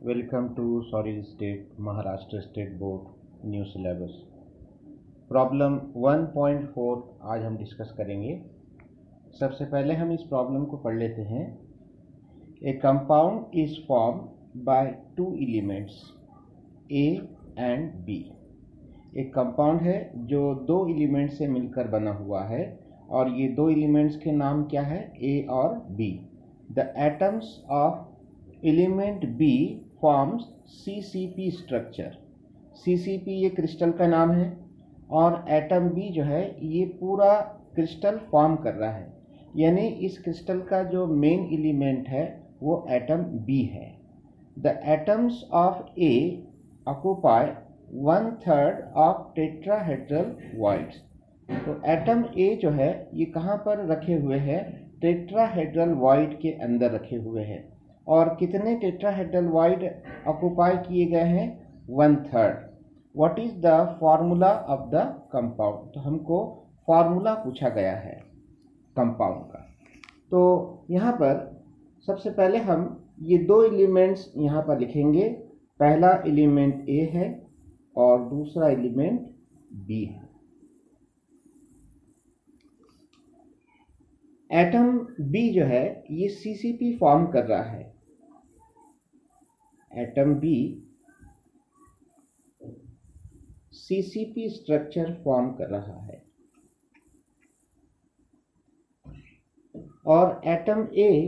Welcome to solid state Maharashtra state board new syllabus. Problem 1.4 आज हम discuss करेंगे। सबसे पहले हम इस प्रॉब्लम को पढ़ लेते हैं। A compound is form by two elements A and B. एक कंपाउंड है जो दो एलिमेंट से मिलकर बना हुआ है और ये दो एलिमेंट्स के नाम क्या है, ए और B. The atoms of element B forms CCP structure. CCP ये क्रिस्टल का नाम है और एटम बी जो है ये पूरा क्रिस्टल फॉर्म कर रहा है, यानी इस क्रिस्टल का जो मेन एलिमेंट है वो एटम बी है। The atoms of A occupy 1/3 of tetrahedral voids. तो एटम ए जो है ये कहाँ पर रखे हुए हैं, टेट्राहेड्रल वॉइड के अंदर रखे हुए हैं। और कितने टेट्राहेड्रल वॉइड ऑक्यूपाई किए गए हैं, 1/3। What is the formula of the compound. तो हमको फॉर्मूला पूछा गया है कंपाउंड का। तो यहाँ पर सबसे पहले हम ये दो एलिमेंट्स यहाँ पर लिखेंगे। पहला एलिमेंट ए है और दूसरा एलिमेंट बी है। एटम बी जो है ये CCP फॉर्म कर रहा है। Atom B CCP structure form कर रहा है और एटम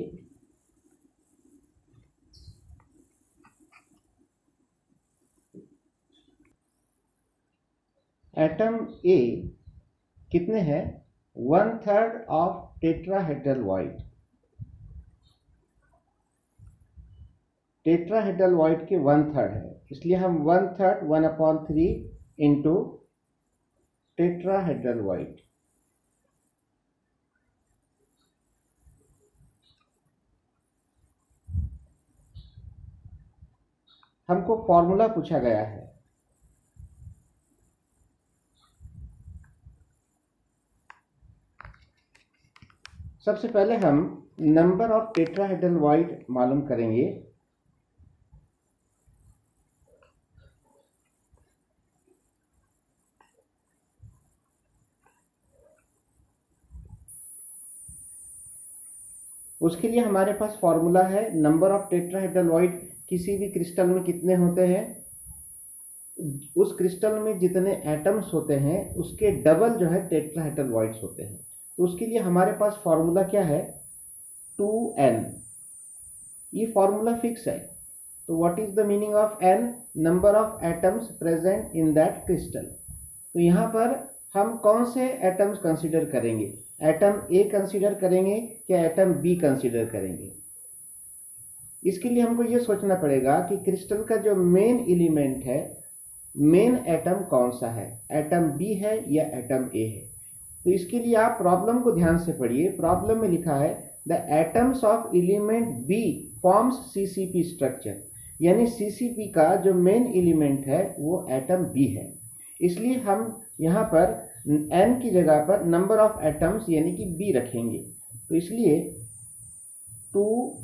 ए कितने हैं, 1/3 of tetrahedral void. Tetrahedral void के 1/3 है, इसलिए हम 1/3 1/3 इंटू टेट्राहेड्रल वॉइड। हमको फॉर्मूला पूछा गया है। सबसे पहले हम नंबर ऑफ टेट्राहेड्रल वॉइड मालूम करेंगे। उसके लिए हमारे पास फॉर्मूला है, नंबर ऑफ टेट्राहेड्रल वॉइड किसी भी क्रिस्टल में कितने होते हैं, उस क्रिस्टल में जितने एटम्स होते हैं उसके डबल जो है टेट्राहेड्रल वॉइड्स होते हैं। तो उसके लिए हमारे पास फॉर्मूला क्या है, 2n। ये फॉर्मूला फिक्स है। तो what is the meaning of n, number of atoms present in that crystal. तो यहाँ पर हम कौन से एटम्स कंसीडर करेंगे, एटम ए कंसीडर करेंगे या एटम बी कंसीडर करेंगे। इसके लिए हमको ये सोचना पड़ेगा कि क्रिस्टल का जो मेन एलिमेंट है, मेन एटम कौन सा है, एटम बी है या एटम ए है। तो इसके लिए आप प्रॉब्लम को ध्यान से पढ़िए। प्रॉब्लम में लिखा है the atoms of element B forms CCP structure, यानी CCP का जो मेन एलिमेंट है वो एटम बी है। इसलिए हम यहाँ पर n की जगह पर नंबर ऑफ एटम्स यानी कि b रखेंगे। तो इसलिए 2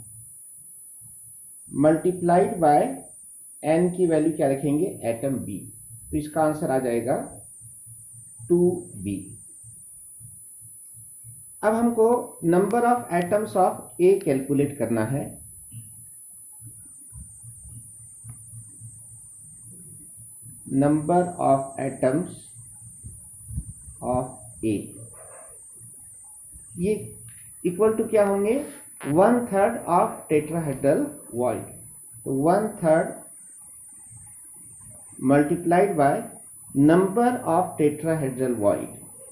मल्टीप्लाइड बाय n की वैल्यू क्या रखेंगे, एटम b। तो इसका आंसर आ जाएगा 2b। अब हमको number of atoms of A calculate करना है। Number of atoms of A ये इक्वल टू क्या होंगे, 1/3 ऑफ टेट्राहेड्रल वॉइड। तो 1/3 multiplied by number of tetrahedral void.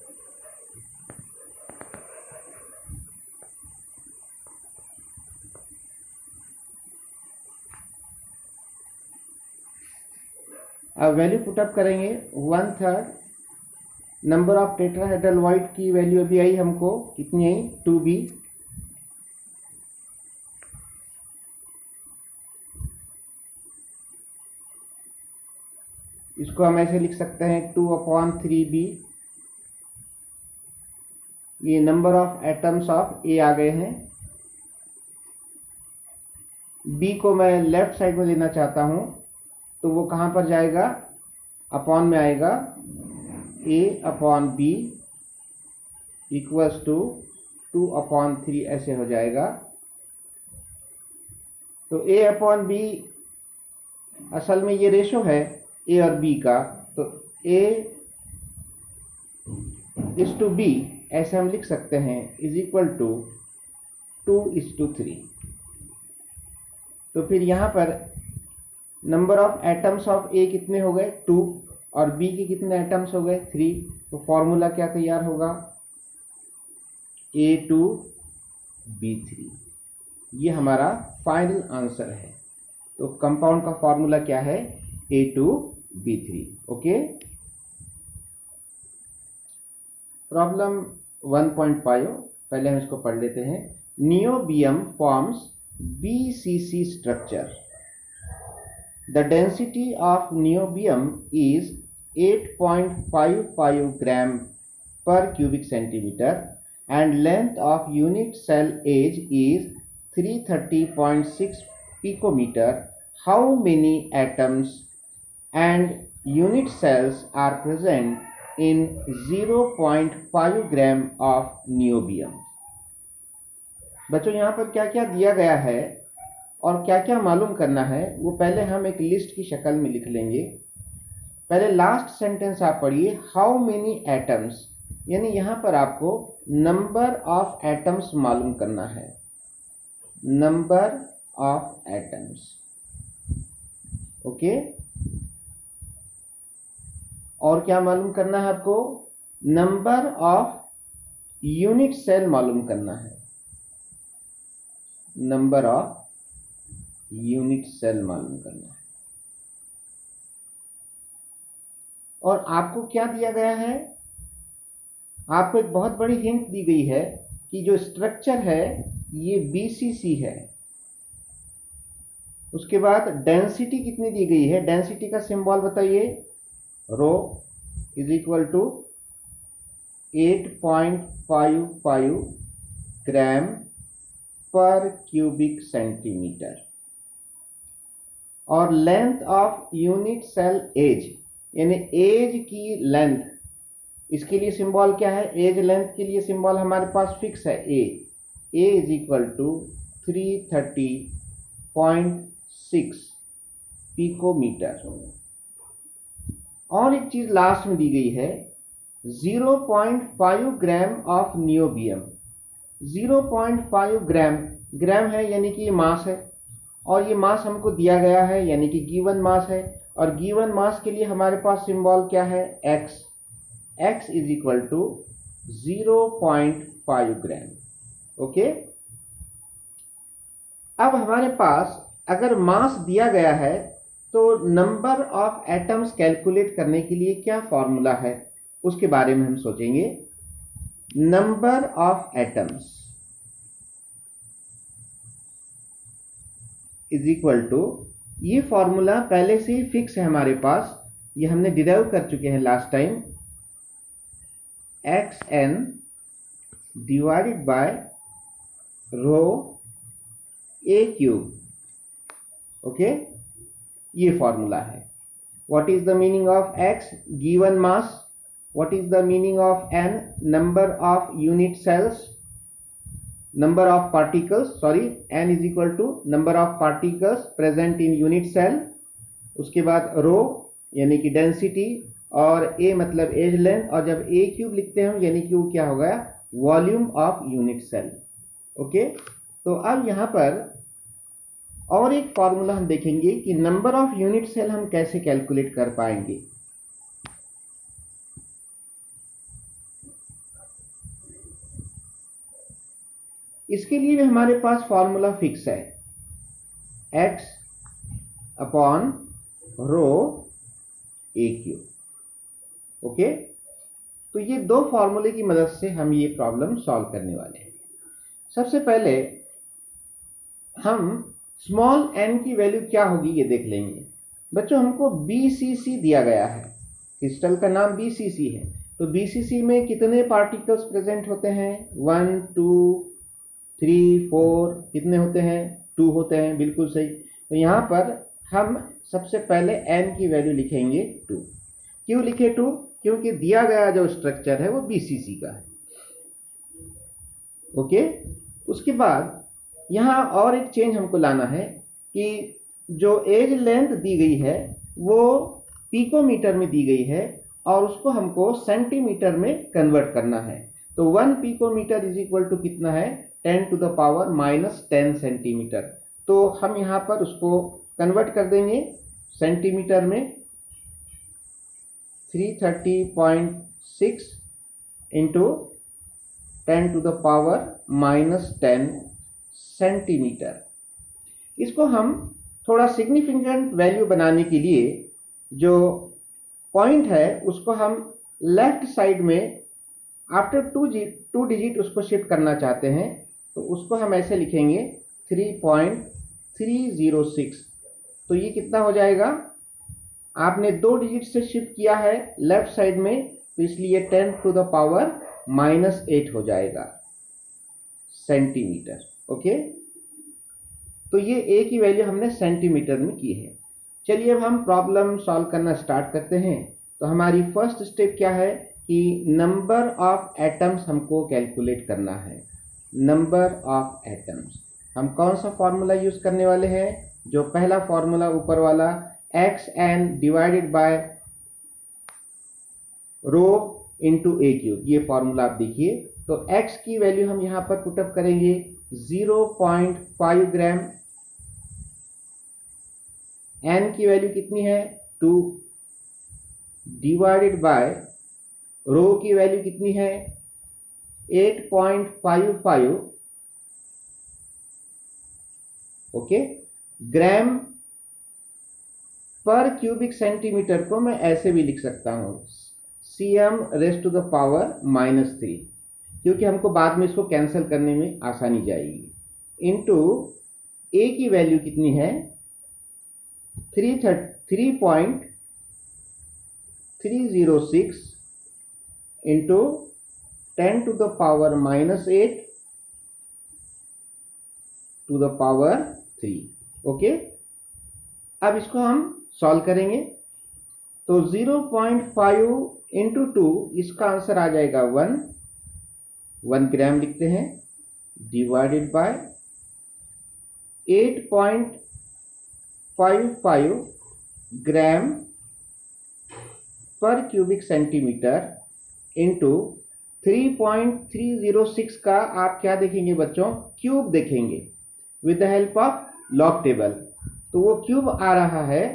अब वैल्यू पुटअप करेंगे, 1/3 नंबर ऑफ टेट्राहेड्रल वॉइड की वैल्यू अभी आई हमको कितनी आई, 2b। इसको हम ऐसे लिख सकते हैं 2/3b। ये number of atoms of A आ गए हैं। B को मैं लेफ्ट साइड में लेना चाहता हूँ तो वो कहाँ पर जाएगा, अपॉन में आएगा, A/B इक्वल्स टू 2/3 ऐसे हो जाएगा। तो A/B असल में ये रेशो है A और B का, तो A/B ऐसे हम लिख सकते हैं इज इक्वल टू 2:3। तो फिर यहाँ पर number of atoms of A कितने हो गए 2 और B के कितने एटम्स हो गए 3। तो फॉर्मूला क्या तैयार होगा, A2B3। ये हमारा फाइनल आंसर है। तो कंपाउंड का फॉर्मूला क्या है, A2B3। ओके। प्रॉब्लम 1.5 पहले हम इसको पढ़ लेते हैं। Niobium forms BCC structure. The density of niobium is 8.55 gram per cubic centimeter and length of unit cell age is 330.6 picometer. How many atoms and unit cells are present in 0.5 gram of niobium? बच्चों यहाँ पर क्या क्या दिया गया है और क्या क्या मालूम करना है वो पहले हम एक लिस्ट की शक्ल में लिख लेंगे। पहले लास्ट सेंटेंस आप पढ़िए, हाउ मेनी एटम्स, यानी यहाँ पर आपको नंबर ऑफ एटम्स मालूम करना है, नंबर ऑफ एटम्स। ओके। और क्या मालूम करना है आपको, नंबर ऑफ यूनिट सेल मालूम करना है, नंबर ऑफ यूनिट सेल मालूम करना है। और आपको क्या दिया गया है, आपको एक बहुत बड़ी हिंट दी गई है कि जो स्ट्रक्चर है ये BCC है। उसके बाद डेंसिटी कितनी दी गई है, डेंसिटी का सिंबल बताइए, rho is equal to 8.55 gram per cubic centimetre. और length of unit cell edge, यानी एज की लेंथ, इसके लिए सिंबल क्या है, एज लेंथ के लिए सिंबल हमारे पास फिक्स है a is equal to 330.6 picometre. और एक चीज लास्ट में दी गई है, 0.5 ग्राम ऑफ नियोबियम। 0.5 ग्राम, ग्राम है यानी कि ये मास है, और ये मास हमको दिया गया है यानी कि गिवन मास है। और गिवन मास के लिए हमारे पास सिंबल क्या है, x। x is equal to 0.5 gram. Okay. अब हमारे पास अगर मास दिया गया है तो नंबर ऑफ एटम्स कैलकुलेट करने के लिए क्या फॉर्मूला है उसके बारे में हम सोचेंगे। Number of atoms is equal to, ये फॉर्मूला पहले से ही फिक्स है हमारे पास, ये हमने डिराइव कर चुके हैं last time, xn divided by rho a cube. Okay, ये फॉर्मूला है। What is the meaning of x, given mass. What is the meaning of n, number of unit cells, number of particles, sorry, n is equal to number of particles present in unit cell। उसके बाद रो यानी कि density, और a मतलब as length, और जब a cube लिखते हैं यानी कि वो क्या होगा, volume of unit cell. Okay. तो अब यहाँ पर और एक फॉर्मूला हम देखेंगे कि नंबर ऑफ यूनिट सेल हम कैसे कैलकुलेट कर पाएंगे। इसके लिए भी हमारे पास फॉर्मूला फिक्स है, x upon rho a cube. Okay. तो ये दो फॉर्मूले की मदद से हम ये प्रॉब्लम सॉल्व करने वाले हैं। सबसे पहले हम स्मॉल n की वैल्यू क्या होगी ये देख लेंगे। बच्चों हमको BCC दिया गया है, क्रिस्टल का नाम BCC है। तो BCC में कितने पार्टिकल्स प्रेजेंट होते हैं, 1 2 3 4, कितने होते हैं, 2 होते हैं, बिल्कुल सही। तो यहाँ पर हम सबसे पहले n की वैल्यू लिखेंगे 2। क्यों लिखे 2? क्योंकि दिया गया जो स्ट्रक्चर है वो BCC का है। ओके, उसके बाद यहाँ और एक चेंज हमको लाना है कि जो एज लेंथ दी गई है वो पिकोमीटर में दी गई है और उसको हमको सेंटीमीटर में कन्वर्ट करना है। तो 1 पिकोमीटर इज इक्वल टू कितना है? 10 टू द पावर -10 सेंटीमीटर। तो हम यहाँ पर उसको कन्वर्ट कर देंगे सेंटीमीटर में। 330.6 into 10 to the power -10 centimetre. इसको हम थोड़ा सिग्निफिकेंट वैल्यू बनाने के लिए जो पॉइंट है उसको हम लेफ्ट साइड में आफ्टर 2 डिजिट उसको शिफ्ट करना चाहते हैं, तो उसको हम ऐसे लिखेंगे 3.306। तो ये कितना हो जाएगा? आपने 2 डिजिट से शिफ्ट किया है लेफ्ट साइड में, तो इसलिए 10 टू द पावर -8 हो जाएगा सेंटीमीटर। ओके, तो ये ए की वैल्यू हमने सेंटीमीटर में की है। चलिए अब हम प्रॉब्लम सॉल्व करना स्टार्ट करते हैं। तो हमारी फर्स्ट स्टेप क्या है कि नंबर ऑफ एटम्स हमको कैलकुलेट करना है। नंबर ऑफ एटम्स, हम कौन सा फॉर्मूला यूज करने वाले हैं? जो पहला फॉर्मूला ऊपर वाला, xn divided by rho into a cube, ये फॉर्मूला आप देखिए। तो x की वैल्यू हम यहाँ पर पुटअप करेंगे 0.5 ग्राम, n की वैल्यू कितनी है? 2 डिवाइडेड बाय रो की वैल्यू कितनी है? 8.55। ओके, ग्राम पर क्यूबिक सेंटीमीटर को मैं ऐसे भी लिख सकता हूं cm raise to the power -3, क्योंकि हमको बाद में इसको कैंसिल करने में आसानी जाएगी। इनटू a की वैल्यू कितनी है? 3.306 into 10 to the power -8 to the power 3। Okay, अब इसको हम सॉल्व करेंगे। तो 0.5 इंटू 2, इसका आंसर आ जाएगा 1 ग्राम लिखते हैं, divided by 8.55 gram per cubic centimetre into 3.306 का आप क्या देखेंगे बच्चों? क्यूब देखेंगे with the help of log table. तो वो क्यूब आ रहा है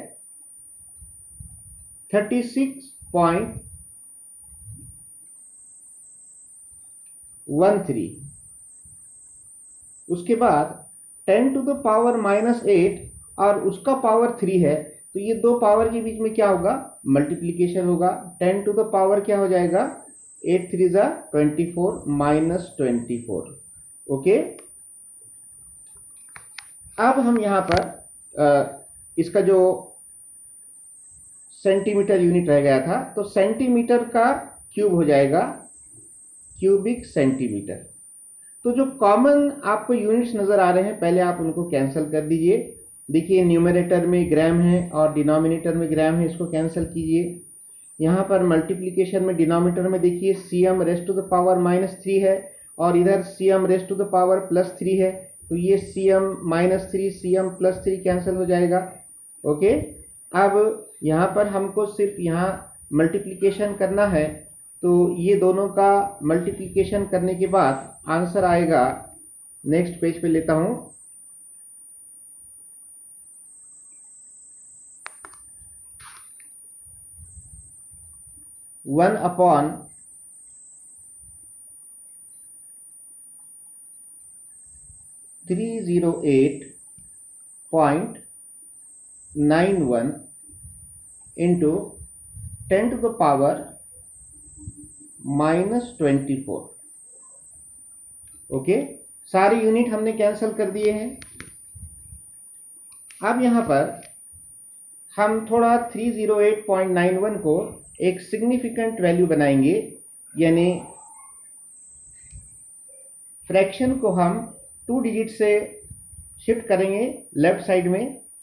36.13। उसके बाद 10 टू द पावर -8 और उसका पावर 3 है, तो ये दो पावर के बीच में क्या होगा? मल्टीप्लीकेशन होगा। 10 टू द पावर क्या हो जाएगा? 8 3 ज़ा 24 -24। ओके, अब हम यहाँ पर इसका जो सेंटीमीटर यूनिट रह गया था, तो सेंटीमीटर का क्यूब हो जाएगा क्यूबिक सेंटीमीटर। तो जो कॉमन आपको यूनिट्स नजर आ रहे हैं, पहले आप उनको कैंसिल कर दीजिए। देखिए न्यूमरेटर में ग्राम है और डिनोमिनेटर में ग्राम है, इसको कैंसिल कीजिए। यहाँ पर मल्टीप्लिकेशन में डिनोमिनेटर में देखिए cm raise to the power -3 है और इधर cm raise to the power +3 है, तो ये cm -3 cm +3 कैंसिल हो जाएगा। ओके, अब यहाँ पर हमको सिर्फ यहाँ मल्टीप्लिकेशन करना है, तो ये दोनों का मल्टीप्लिकेशन करने के बाद आंसर आएगा, नेक्स्ट पेज पे लेता हूँ, 1/308.91 into 10 to the power -24। Okay, सारे यूनिट हमने कैंसिल कर दिए हैं। अब यहाँ पर हम थोड़ा 308.91 को एक सिग्निफिकेंट वैल्यू बनाएंगे, यानी फ्रैक्शन को हम 2 डिजिट से शिफ्ट करेंगे लेफ्ट साइड में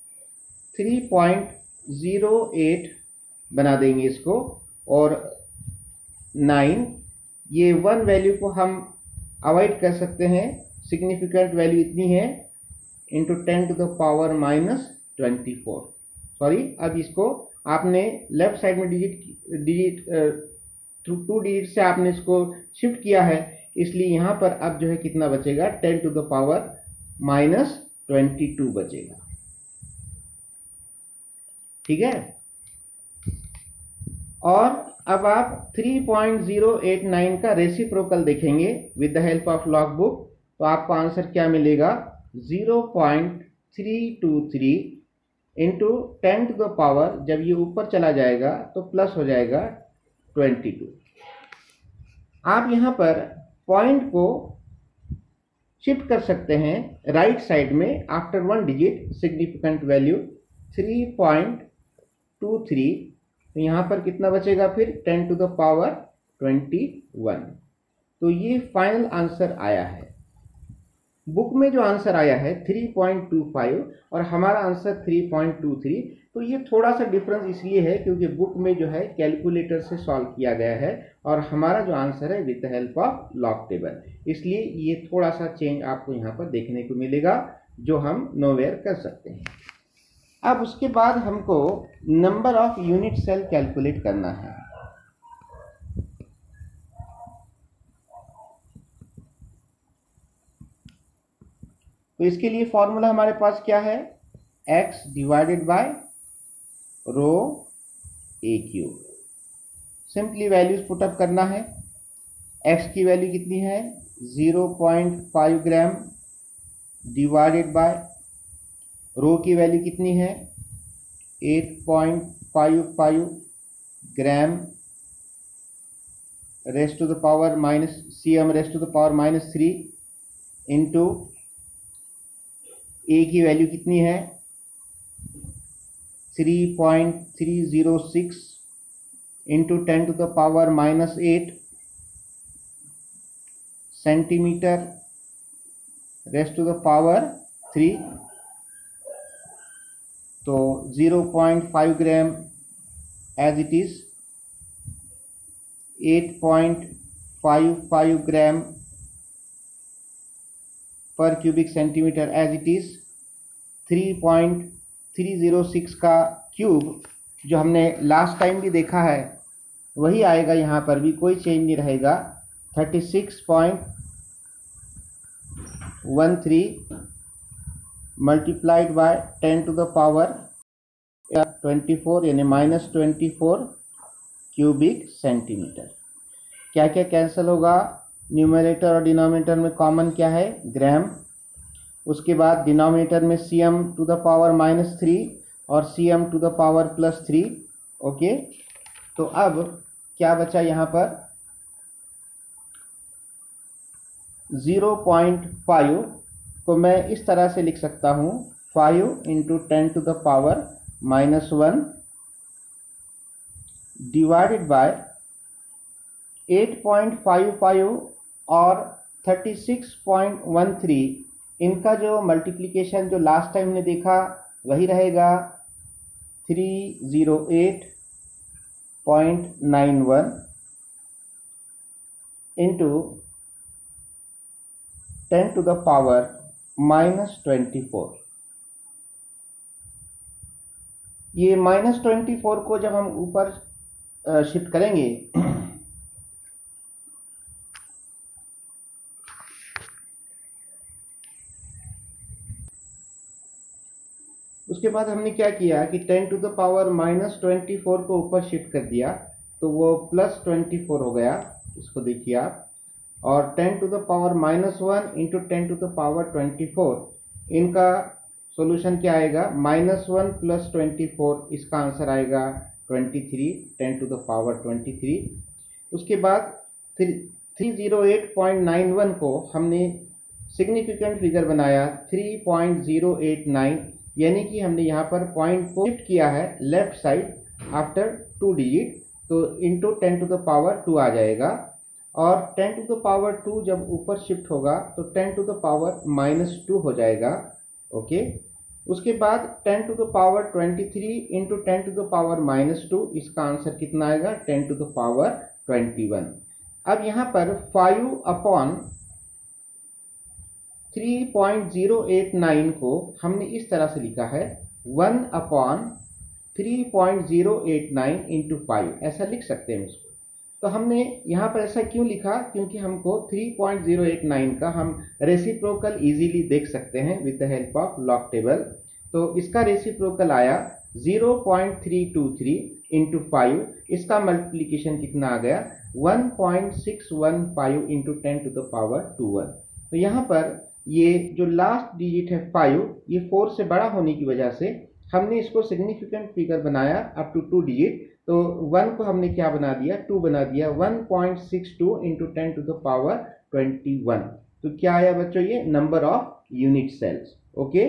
3.08 बना देंगे इसको, और 9, ये 1 वैल्यू को हम अवॉइड कर सकते हैं, सिग्निफिकेंट वैल्यू इतनी है, into 10 to the power -24। Sorry, अब इसको आपने लेफ्ट साइड में डिजिट थ्रू 2 डिजिट से आपने इसको शिफ्ट किया है, इसलिए यहाँ पर अब जो है कितना बचेगा, 10 टू द पावर -22 बचेगा। ठीक है। और अब आप 3.089 का रेसिप्रोकल देखेंगे with the help of log book, तो आपको आंसर क्या मिलेगा, 0.323 इंटू 10 टू द पावर, जब ये ऊपर चला जाएगा तो प्लस हो जाएगा 22। आप यहाँ पर पॉइंट को शिफ्ट कर सकते हैं राइट साइड में आफ्टर 1 डिजिट, सिग्निफिकेंट वैल्यू 3.23, तो यहाँ पर कितना बचेगा फिर, 10 टू द पावर 21। तो ये फाइनल आंसर आया है। बुक में जो आंसर आया है 3.25 और हमारा आंसर 3.23, तो ये थोड़ा सा डिफरेंस इसलिए है क्योंकि बुक में जो है कैलकुलेटर से सॉल्व किया गया है और हमारा जो आंसर है with the help of log table, इसलिए ये थोड़ा सा चेंज आपको यहाँ पर देखने को मिलेगा जो हम नोवेयर कर सकते हैं। अब उसके बाद हमको number of unit cell calculate करना है। तो इसके लिए फॉर्मूला हमारे पास क्या है, x divided by rho a cube. Simply values put up करना है। x की वैल्यू कितनी है, 0.5 ग्राम डिवाइडेड बाय रो की वैल्यू कितनी है, 8.55 gram raise to the power cm raise to the power -3 into a की वैल्यू कितनी है, 3.306 into 10 to the power -8 centimetre raise to the power 3, तो 0.5 gram as it is, 8.55 gram per cubic centimetre as it is, 3.306 का cube जो हमने last time भी देखा है वही आएगा, यहाँ पर भी कोई चेंज नहीं रहेगा, 36.13 multiplied by 10 to the power 24 यानी -24 क्यूबिक सेंटीमीटर। क्या क्या कैंसिल होगा, न्यूमरेटर और डिनोमिनेटर में कॉमन क्या है, ग्राम। उसके बाद डिनोमिनेटर में cm टू द पावर -3 और cm to the power +3। Okay, तो अब क्या बचा यहाँ पर, 0.5 को मैं इस तरह से लिख सकता हूँ, 5 into 10 to the power -1 divided by 8.55 और 36.13, इनका जो मल्टीप्लिकेशन जो लास्ट टाइम ने देखा वही रहेगा, 308.91 इंटू 10 टू द पावर -24। ये -24 को जब हम ऊपर शिफ्ट करेंगे उसके बाद हमने क्या किया कि 10 टू द पावर -24 को ऊपर शिफ्ट कर दिया, तो वो +24 हो गया, इसको देखिए आप, और 10 to the power -1 into 10 to the power 24, इनका सॉल्यूशन क्या आएगा, -1 + 24, इसका आंसर आएगा 23, 10 टू द पावर 23। उसके बाद 308.91 को हमने सिग्निफिकेंट फिगर बनाया 3.089, यानी कि हमने यहाँ पर पॉइंट को शिफ्ट किया है लेफ्ट साइड आफ्टर 2 डिजिट, तो इंटू 10 टू द पावर 2 आ जाएगा, और 10 टू द पावर 2 जब ऊपर शिफ्ट होगा तो 10 टू द पावर -2 हो जाएगा, ओके। उसके बाद 10 to the power 23 into 10 to the power -2, इसका आंसर कितना आएगा 10 टू द पावर 21। अब यहाँ पर 5 अपॉन 3.089 को हमने इस तरह से लिखा है 1 अपॉन 3.089 इंटू 5, ऐसा लिख सकते हैं इसको। तो हमने यहाँ पर ऐसा क्यों लिखा, क्योंकि हमको 3.089 का हम रेसिप्रोकल इजीली देख सकते हैं with the help of log table. तो इसका रेसिप्रोकल आया 0.323 इंटू 5, इसका मल्टीप्लिकेशन कितना आ गया 1.615 इंटू 10 टू द पावर 21। तो यहाँ पर ये जो लास्ट डिजिट है 5, ये 4 से बड़ा होने की वजह से हमने इसको सिग्निफिकेंट फिगर बनाया अप टू 2 डिजिट। तो 1 को हमने क्या बना दिया 2 बना दिया, 1.62 इंटू 10 टू द पावर 21। तो क्या आया बच्चों ये number of unit cells. Okay,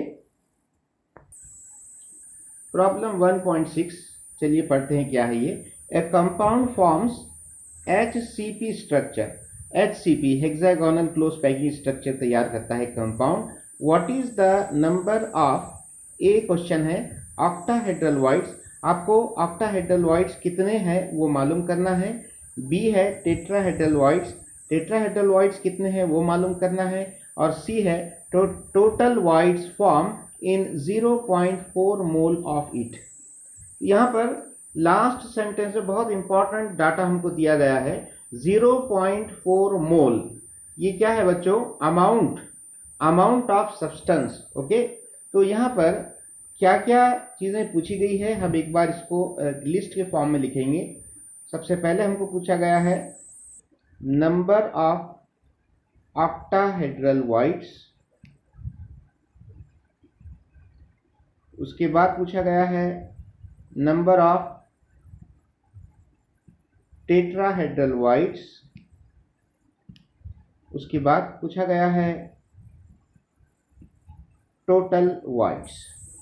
problem 1.6 चलिए पढ़ते हैं क्या है ये। A compound forms HCP structure, HCP hexagonal close packing structure तैयार करता है compound. What is the number of, a question है ऑक्टाहेड्रल वॉइड्स, आपको ऑक्टाहेड्रल वॉइड्स कितने हैं वो मालूम करना है। बी है टेट्राहेड्रल वॉइड्स, टेट्राहेड्रल वॉइड्स कितने हैं वो मालूम करना है। और सी है total voids form in 0.4 mole of it. यहाँ पर लास्ट सेंटेंस में बहुत इंपॉर्टेंट डाटा हमको दिया गया है 0.4 मोल। ये क्या है बच्चों, अमाउंट ऑफ सब्सटेंस। ओके, तो यहाँ पर क्या क्या चीज़ें पूछी गई है हम एक बार इसको लिस्ट के फॉर्म में लिखेंगे। सबसे पहले हमको पूछा गया है नंबर ऑफ ऑक्टाहेड्रल वॉइड्स, उसके बाद पूछा गया है नंबर ऑफ टेट्राहेड्रल वॉइड्स, उसके बाद पूछा गया है टोटल वॉइड्स।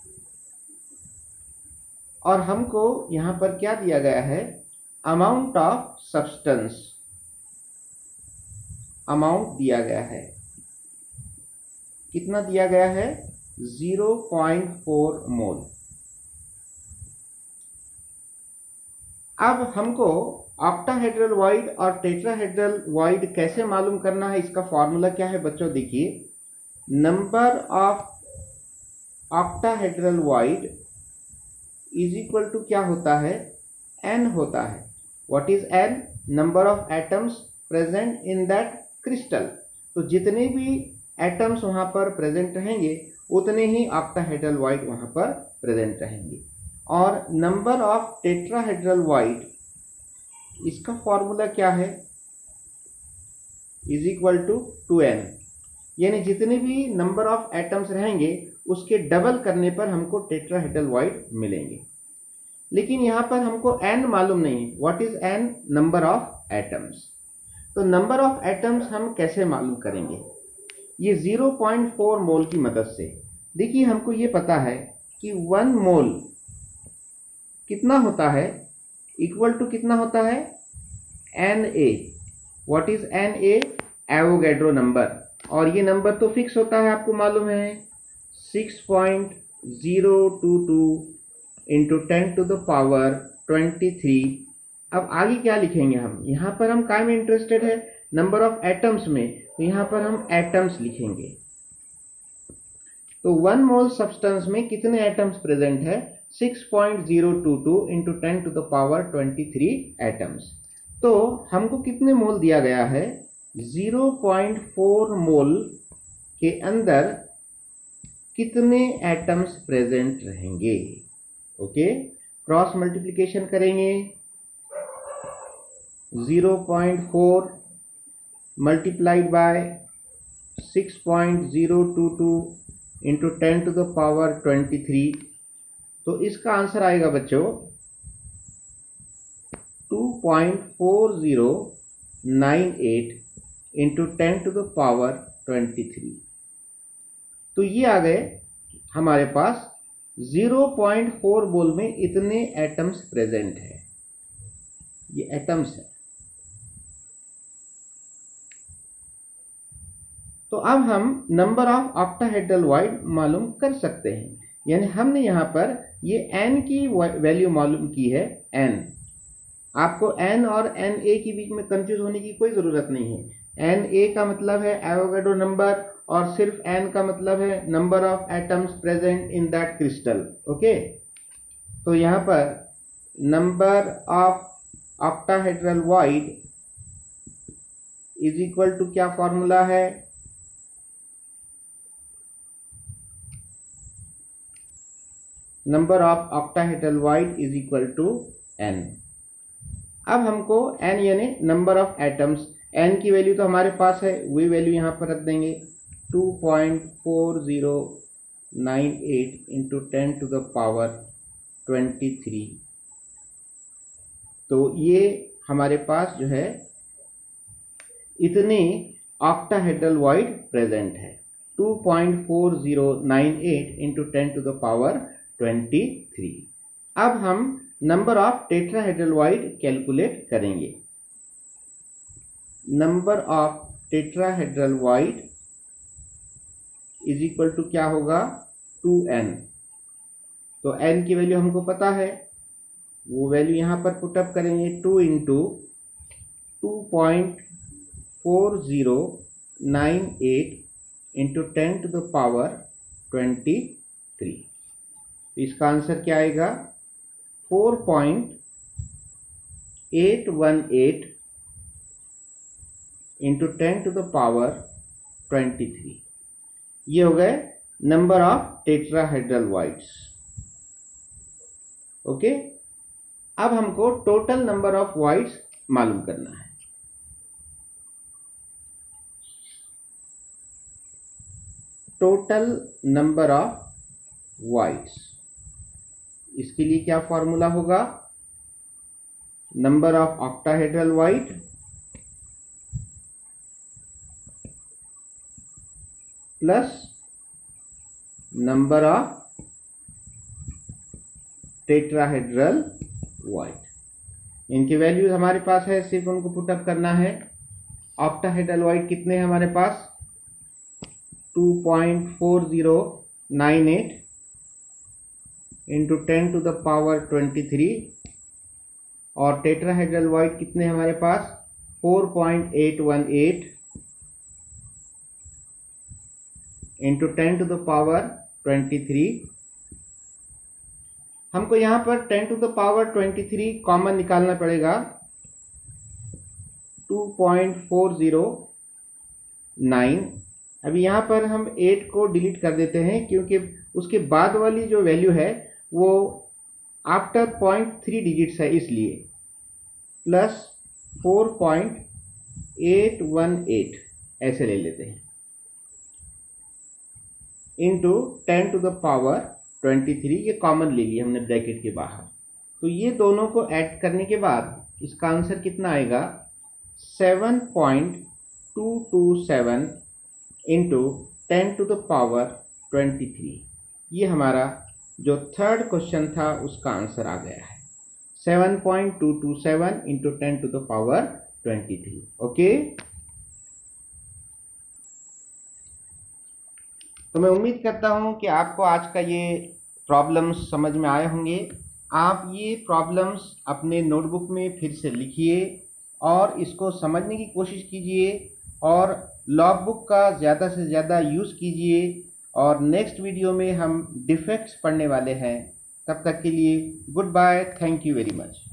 और हमको यहाँ पर क्या दिया गया है अमाउंट ऑफ सब्सटेंस, अमाउंट दिया गया है, कितना दिया गया है 0.4 मोल। अब हमको ऑक्टाहेड्रल वॉइड और टेट्राहेड्रल वॉइड कैसे मालूम करना है, इसका फॉर्मूला क्या है बच्चों देखिए। Number of octahedral void is equal to क्या होता है n होता है। What is n, number of atoms present in that crystal. तो जितने भी एटम्स वहाँ पर प्रेजेंट रहेंगे उतने ही ऑक्टाहेड्रल वॉइड वहाँ पर प्रेजेंट रहेंगे। और नंबर ऑफ टेट्राहेड्रल वॉइड, इसका फॉर्मूला क्या है इज इक्वल टू 2n, यानी जितने भी नंबर ऑफ एटम्स रहेंगे उसके डबल करने पर हमको टेट्राहेड्रल वॉइड मिलेंगे। लेकिन यहाँ पर हमको n मालूम नहीं है। What is n, number of atoms. तो नंबर ऑफ एटम्स हम कैसे मालूम करेंगे, ये 0.4 मोल की मदद से। देखिए हमको ये पता है कि 1 मोल कितना होता है, इक्वल टू कितना होता है Na। What is Na, Avogadro number. और ये नंबर तो फिक्स होता है, आपको मालूम है 6.022 इंटू 10 टू द पावर 23। अब आगे क्या लिखेंगे हम, यहाँ पर हम काय में इंटरेस्टेड है नंबर ऑफ एटम्स में, तो यहाँ पर हम एटम्स लिखेंगे। तो 1 मोल सब्सटेंस में कितने एटम्स प्रेजेंट है 6.022 into 10 to the power 23 atoms. तो हमको कितने मोल दिया गया है 0.4 मोल के अंदर कितने एटम्स प्रेजेंट रहेंगे। ओके, क्रॉस मल्टीप्लिकेशन करेंगे 0.4 multiplied by 6.022 into 10 to the power 23। तो इसका आंसर आएगा बच्चों 2.4098 इंटू 10 टू द पावर 23। तो ये आ गए हमारे पास 0.4 मोल में इतने एटम्स प्रेजेंट है, ये एटम्स है। तो अब हम नंबर ऑफ ऑक्टाहेड्रल वॉइड मालूम कर सकते हैं। यानी हमने यहाँ पर ये n की वैल्यू मालूम की है n। आपको n और na के बीच में कंफ्यूज होने की कोई ज़रूरत नहीं है। na का मतलब है एवोगाड्रो नंबर और सिर्फ n का मतलब है number of atoms present in that crystal. Okay, तो यहाँ पर number of octahedral void is equal to क्या फॉर्मूला है, number of octahedral void is equal to n। अब हमको n यानी नंबर ऑफ एटम्स, n की वैल्यू तो हमारे पास है, वही वैल्यू यहाँ पर रख देंगे 2.4098 इंटू 10 टू द पावर 23। तो ये हमारे पास जो है इतने ऑक्टाहेड्रल वॉइड प्रेजेंट है, 2.4098 इंटू 10 टू द पावर 23। अब हम number of tetrahedral void calculate करेंगे। Number of tetrahedral void is equal to क्या होगा, 2n। तो n की वैल्यू हमको पता है, वो वैल्यू यहाँ पर पुटअप करेंगे, 2 into 2.4098 into 10 to the power 23। इसका आंसर क्या आएगा, 4.818 इंटू 10 टू द पावर 23। ये हो गए number of tetrahedral voids. Okay, अब हमको टोटल नंबर ऑफ वॉइड्स मालूम करना है। टोटल नंबर ऑफ वॉइड्स, इसके लिए क्या फॉर्मूला होगा, number of octahedral void plus number of tetrahedral void. इनकी वैल्यूज हमारे पास है, सिर्फ उनको पुटअप करना है। ऑक्टाहेड्रल वॉइड कितने हैं हमारे पास, 2.4098 इंटू 10 टू द पावर 23, और टेट्राहेड्रल वॉइड कितने हमारे पास, 4.818 इंटू 10 टू द पावर 23। हमको यहाँ पर 10 टू द पावर 23 कॉमन निकालना पड़ेगा, 2.409। अभी यहाँ पर हम 8 को डिलीट कर देते हैं, क्योंकि उसके बाद वाली जो वैल्यू है वो आफ्टर 0.3 डिजिट्स है, इसलिए प्लस 4.818 ऐसे ले लेते हैं, इंटू 10 टू द पावर 23। ये कॉमन ले लिया हमने ब्रैकेट के बाहर। तो ये दोनों को ऐड करने के बाद इसका आंसर कितना आएगा, 7.227 इंटू 10 टू द पावर 23। ये हमारा जो थर्ड क्वेश्चन था उसका आंसर आ गया है, 7.227 into 10 to the power 23। Okay, तो मैं उम्मीद करता हूं कि आपको आज का ये प्रॉब्लम्स समझ में आए होंगे। आप ये प्रॉब्लम्स अपने नोटबुक में फिर से लिखिए और इसको समझने की कोशिश कीजिए, और लॉग बुक का ज़्यादा से ज़्यादा यूज़ कीजिए। और नेक्स्ट वीडियो में हम डिफेक्ट्स पढ़ने वाले हैं। तब तक के लिए goodbye, thank you very much.